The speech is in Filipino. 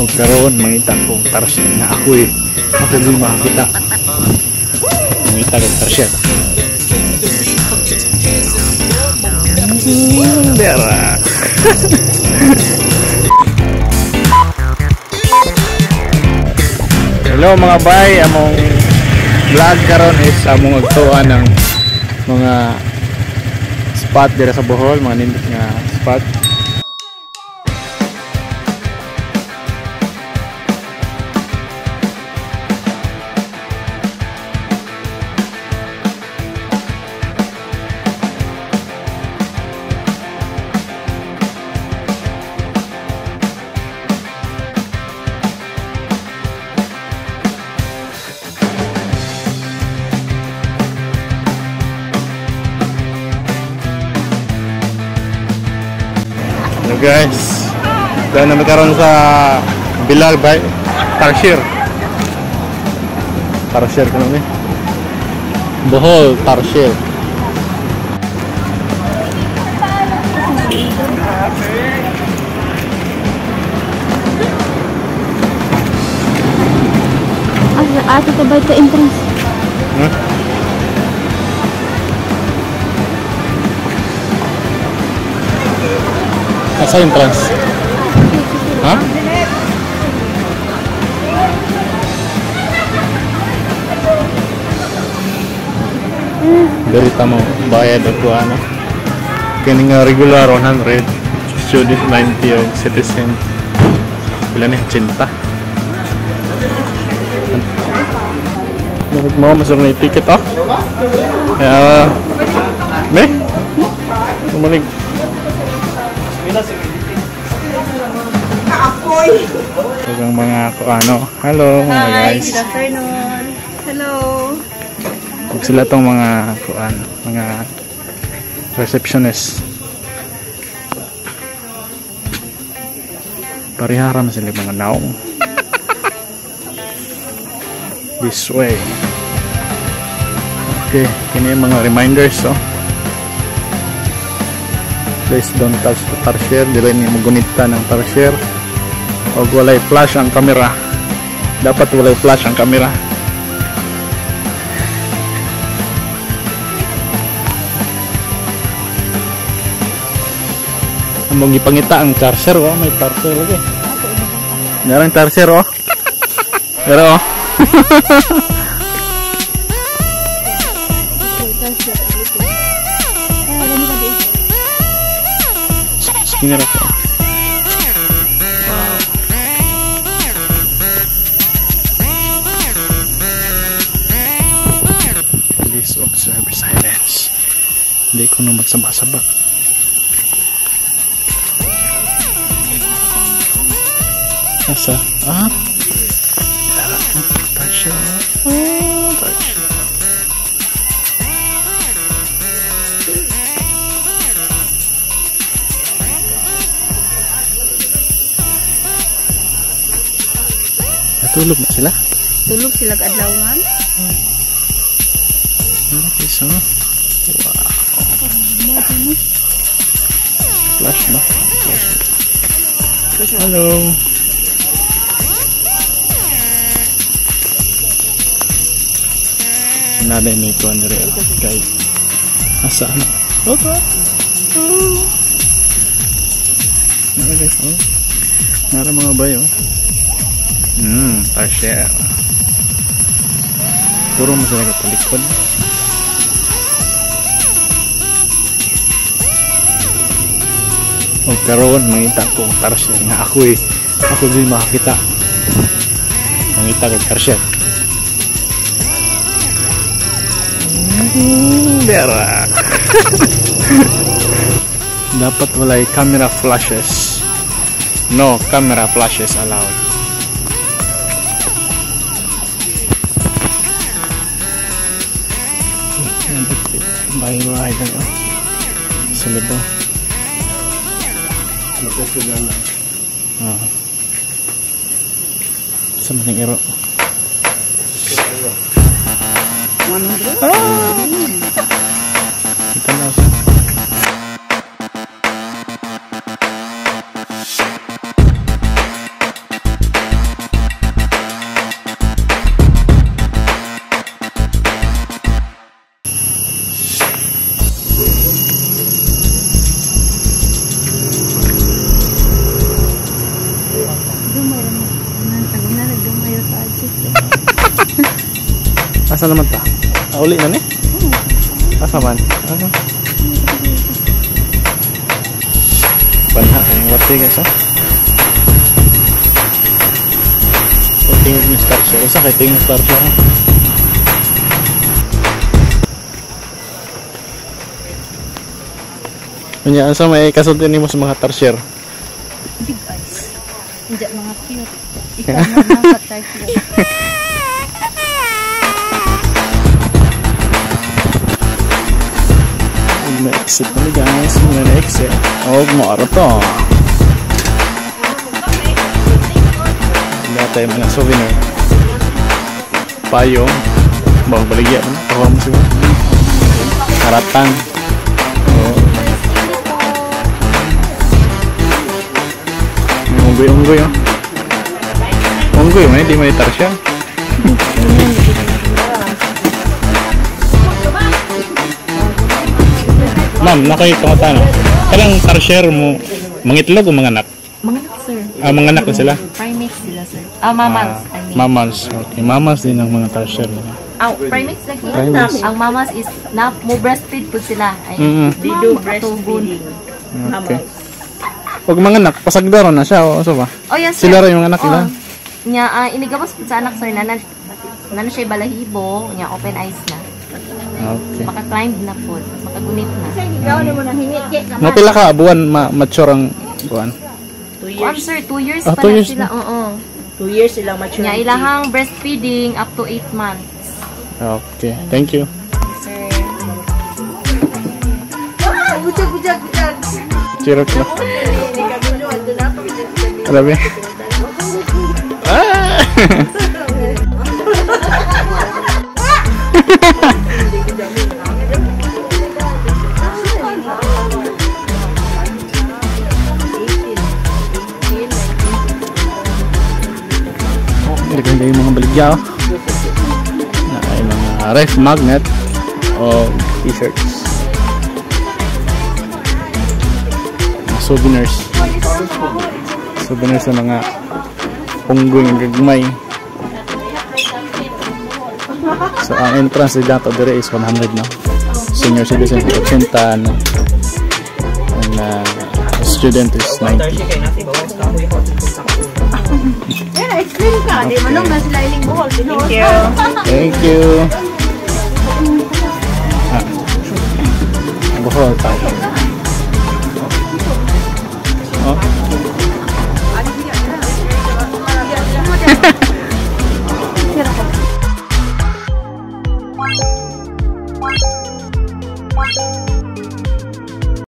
karon mangita ko tarsier nga ako di makakita. Mangita ko tarsier. Dera. Hello mga bay, among vlog karon is among agtuan ng mga spot dira sa Bohol, mga nindot nga spot. Guys, dahil na magkaroon sa Bilag by Tarsier ko namin Bohol Tarsier. Ate ka ba ito entrance? Asa entrance? Ha? Dari tamo bayad ako ano. Kini nga regular 100, student 90 o citizen. Pila ni 80. Bakit mo masuk na ticket oh? Me? Kumalig. Huwag mga ano. Hello mga guys. Good afternoon. Hello. Huwag sila tong mga mga receptionist. Pariharam sila mga naong. This way. Okay, kini yung mga reminders oh. Please don't touch the Tarsier. Dili ni magunita ng Tarsier. O walay flash ang kamera. Dapat walay flash ang kamera. Among ipangita ang Tarsier oh. May Tarsier lagi. Narang Tarsier oh. Pero oh. Ini rasa. Wow. Please observe silence. Hindi ko na magsaba-saba. Asa? Ah? Tasya. Oh, Tasya. Tulog na sila? Tulog sila kadlawman. Okay, so wow. Flash ba? Flash. Hello. Nada may ito ang real guys. Asaan? Okay. Nara guys, oh. Nara mga bayo. Tarsier. Puro mo sila katalikod. O karon mangita ko Tarsier nga ako ako di makakita. Mangita ko Tarsier. Dera. Dapat walay camera flashes. No camera flashes allowed. Bahay-bahay lang oh. Sa libo. Sa maning iro. 100? Kita na siya. Asa naman ta? Uli na ni? Asa man? Ano? Banha ang wati guys oh. Tingin yung starcher. Isa kayo tingin yung starcher ha? Kanya, asa may kasuntin mo sa mga tarsier? Big eyes. Hindi mga cute. Ikaw na nakatarsier. May-exit kami guys. May-exit. Oh, maaro to. Wala tayo mga souvenir. Payong. Bawang baligya mo na. Kawa mo siya. Haratang. Oh. Unggoy-unggoy oh. Unggoy may di may tarsya. Ma'am, nakita ko tanong. Kalang tarsyer mo, mangitlog o manganak? Manganak, sir. Ah, manganak na sila? Primates sila, sir. Mammals. I mean. Mammals. Okay, mammals din ang mga tarsyer nila. Primates lagi. Primates. Ang mammals is mo breastfeed po sila. Ay, They do breastfeeding. Okay. Pag manganak, pasagdaro na siya. O, so ba? Oh, yes, sir. Sila rin yung anak nila? Nya, inigabos po sa anak, sir, na siya balahibo, nya open eyes na. Okay. Maka-climb na po. Makagunit na. Mapila ka, buwan mature ang buwan? 2 Oh, years. sir, 2 years Ah, pa 2 na years sila. na. Oo. 2 years silang mature. Nya, ilahang breastfeeding up to 8 months. Okay, thank you. Sir. Chirok na. Alam mo? Ah! Ganda yung mga baligya oh. Na ay mga ref magnet o t-shirts. Mga souvenirs. Souvenirs sa mga unggoy ng gagmay. So ang entrance dito dire is 100 na. Senior citizen 80 na. And student is 90. Explain ka. Di manong na sila iling buhol. Thank you. Thank you. Buhol tayo. Oh.